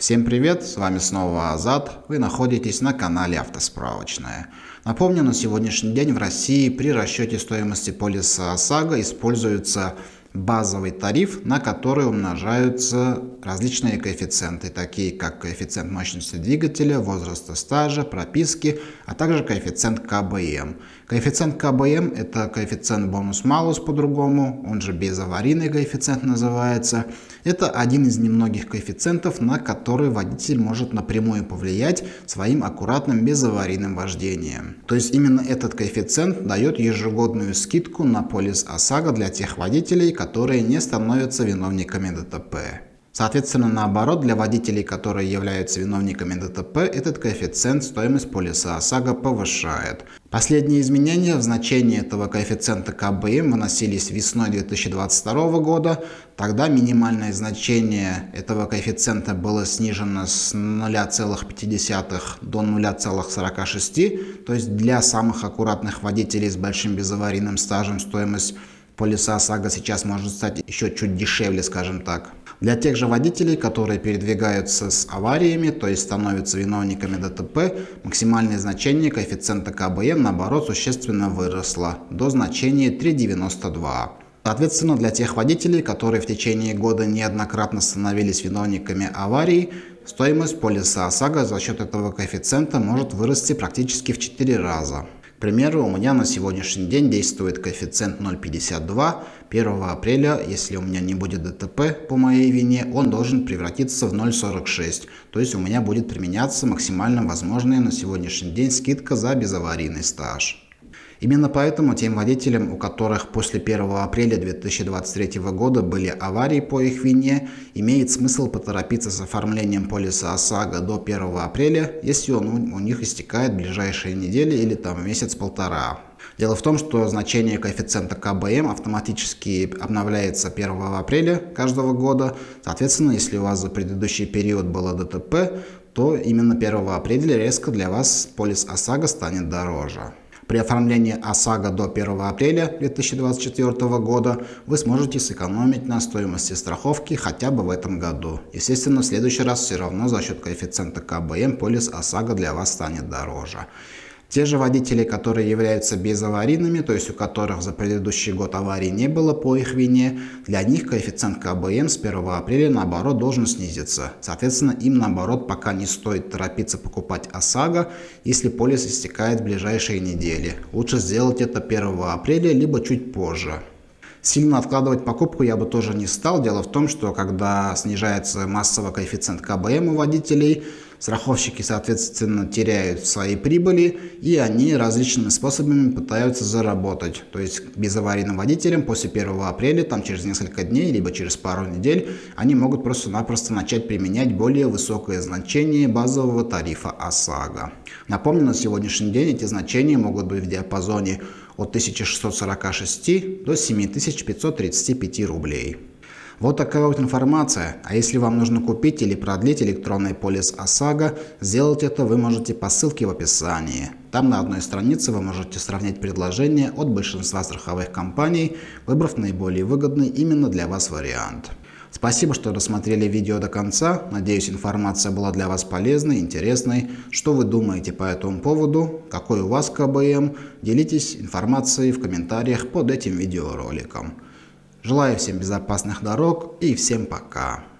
Всем привет, с вами снова Азат, вы находитесь на канале Автосправочная. Напомню, на сегодняшний день в России при расчете стоимости полиса ОСАГО используется базовый тариф, на который умножаются различные коэффициенты, такие как коэффициент мощности двигателя, возраста стажа, прописки, а также коэффициент КБМ. Коэффициент КБМ – это коэффициент бонус-малус по-другому, он же безаварийный коэффициент называется. Это один из немногих коэффициентов, на который водитель может напрямую повлиять своим аккуратным безаварийным вождением. То есть именно этот коэффициент дает ежегодную скидку на полис ОСАГО для тех водителей, которые не становятся виновниками ДТП. Соответственно, наоборот, для водителей, которые являются виновниками ДТП, этот коэффициент стоимость полиса ОСАГО повышает. Последние изменения в значении этого коэффициента КБМ выносились весной 2022 года. Тогда минимальное значение этого коэффициента было снижено с 0,5 до 0,46. То есть для самых аккуратных водителей с большим безаварийным стажем стоимость полиса ОСАГО сейчас может стать еще чуть дешевле, скажем так. Для тех же водителей, которые передвигаются с авариями, то есть становятся виновниками ДТП, максимальное значение коэффициента КБМ, наоборот, существенно выросло до значения 3,92. Соответственно, для тех водителей, которые в течение года неоднократно становились виновниками аварий, стоимость полиса ОСАГО за счет этого коэффициента может вырасти практически в 4 раза. К примеру, у меня на сегодняшний день действует коэффициент 0,52. 1 апреля, если у меня не будет ДТП по моей вине, он должен превратиться в 0,46. То есть у меня будет применяться максимально возможная на сегодняшний день скидка за безаварийный стаж. Именно поэтому тем водителям, у которых после 1 апреля 2023 года были аварии по их вине, имеет смысл поторопиться с оформлением полиса ОСАГО до 1 апреля, если он у них истекает в ближайшие недели или там месяц-полтора. Дело в том, что значение коэффициента КБМ автоматически обновляется 1 апреля каждого года. Соответственно, если у вас за предыдущий период было ДТП, то именно 1 апреля резко для вас полис ОСАГО станет дороже. При оформлении ОСАГО до 1 апреля 2024 года вы сможете сэкономить на стоимости страховки хотя бы в этом году. Естественно, в следующий раз все равно за счет коэффициента КБМ полис ОСАГО для вас станет дороже. Те же водители, которые являются безаварийными, то есть у которых за предыдущий год аварий не было по их вине, для них коэффициент КБМ с 1 апреля наоборот должен снизиться. Соответственно, им наоборот пока не стоит торопиться покупать ОСАГО, если полис истекает в ближайшие недели. Лучше сделать это 1 апреля, либо чуть позже. Сильно откладывать покупку я бы тоже не стал. Дело в том, что когда снижается массово коэффициент КБМ у водителей, страховщики, соответственно, теряют свои прибыли, и они различными способами пытаются заработать. То есть безаварийным водителям после 1 апреля, там через несколько дней, либо через пару недель, они могут просто-напросто начать применять более высокое значение базового тарифа ОСАГО. Напомню, на сегодняшний день эти значения могут быть в диапазоне от 1646 до 7535 рублей. Вот такая вот информация. А если вам нужно купить или продлить электронный полис ОСАГО, сделать это вы можете по ссылке в описании. Там на одной странице вы можете сравнить предложения от большинства страховых компаний, выбрав наиболее выгодный именно для вас вариант. Спасибо, что досмотрели видео до конца. Надеюсь, информация была для вас полезной, интересной. Что вы думаете по этому поводу? Какой у вас КБМ? Делитесь информацией в комментариях под этим видеороликом. Желаю всем безопасных дорог и всем пока.